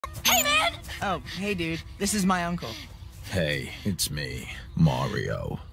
Hey, man! Oh, hey, dude. This is my uncle. Hey, it's me, Mario.